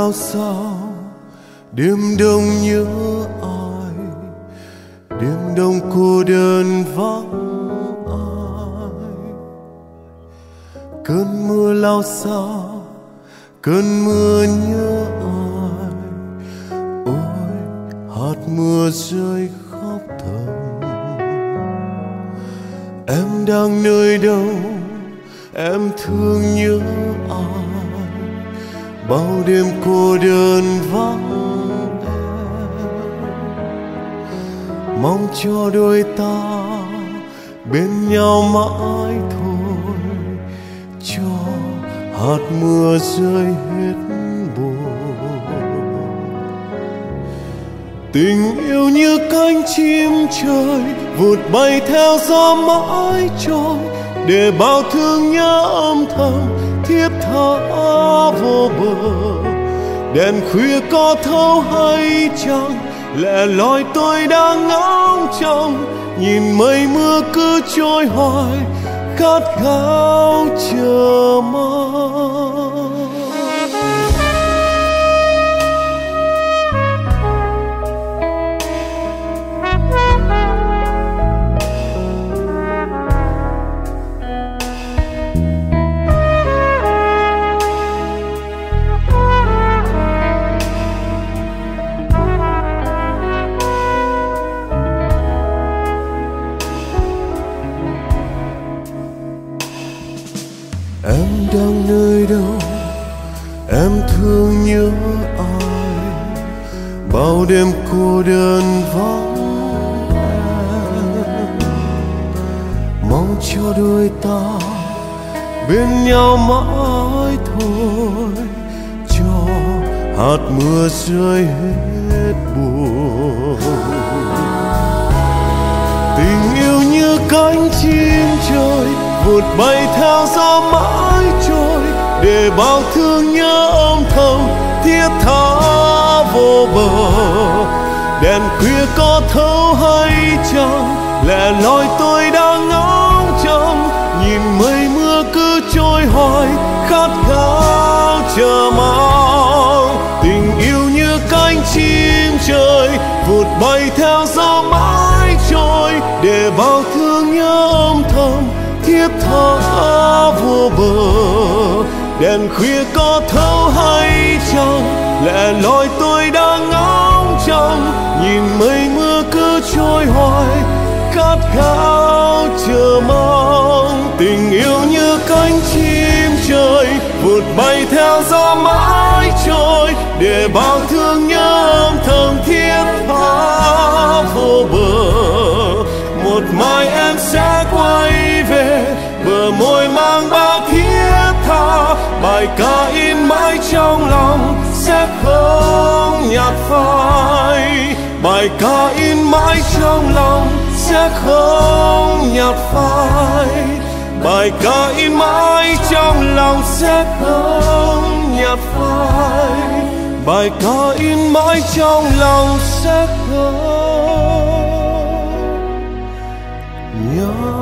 lao sao, đêm đông nhớ ai, đêm đông cô đơn vắng ai. Cơn mưa lao sao, cơn mưa nhớ ai, ôi hạt mưa rơi khóc thầm. Em đang nơi đâu, em thương nhớ ai, bao đêm cô đơn vắng em. Mong cho đôi ta bên nhau mãi thôi, cho hạt mưa rơi hết buồn. Tình yêu như cánh chim trời vụt bay theo gió mãi trôi, để bao thương nhớ âm thầm thiết tha vô bờ. Đèn khuya có thấu hay chăng, lẻ loi tôi đang ngóng trông, nhìn mây mưa cứ trôi hoài khát khao chờ mong. Em đang nơi đâu, em thương nhớ ai, bao đêm cô đơn vắng em. Mong cho đôi ta bên nhau mãi thôi, cho hạt mưa rơi hết buồn. Tình yêu như cánh chim trời vụt bay theo gió mãi trôi, để bao thương nhớ âm thầm thiết tha vô bờ. Đèn khuya có thấu hay chăng, lẻ loi tôi đang ngóng trông, nhìn mây mưa cứ trôi hoài khát khao chờ mong. Tình yêu như cánh chim trời vụt bay theo gió mãi trôi, để bao thương nhớ âm thầm thiết tha vô bờ. Đèn khuya có thấu hay chăng, lẻ loi tôi đang ngóng trông, nhìn mây mưa cứ trôi hoài khát khao chờ mong. Tình yêu như cánh chim trời vụt bay theo gió mãi trôi, để bao thương nhớ âm thầm thiết tha vô bờ. Một mai em sẽ quay về, bờ môi mang bao thiết tha, bài ca in mãi trong lòng sẽ không nhạt phai. Bài ca in mãi trong lòng sẽ không nhạt phai. Bài ca in mãi trong lòng sẽ không nhạt phai. Bài ca in mãi trong lòng sẽ không nhạt